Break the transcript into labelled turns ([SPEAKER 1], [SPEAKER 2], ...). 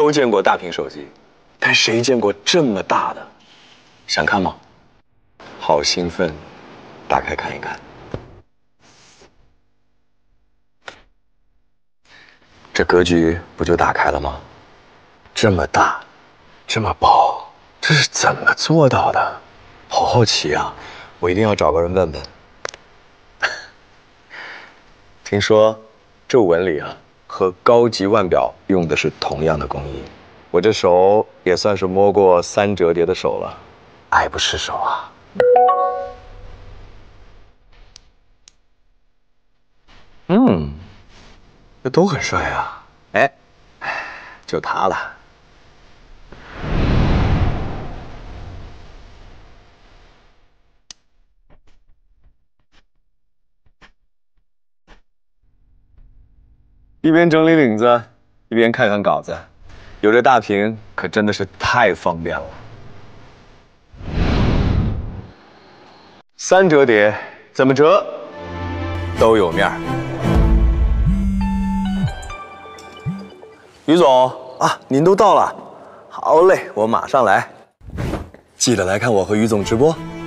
[SPEAKER 1] 都见过大屏手机，但谁见过这么大的？想看吗？好兴奋，打开看一看。这格局不就打开了吗？这么大，这么薄，这是怎么做到的？好好奇啊！我一定要找个人问问。听说皱纹里啊，和高级腕表用的是同样的工艺。我这手也算是摸过3折叠的手了，爱不释手啊。这都很帅啊。哎，就它了。一边整理领子，一边看看稿子，有这大屏可真的是太方便了。3折叠，怎么折都有面儿。于总啊，您都到了，好嘞，我马上来。记得来看我和于总直播。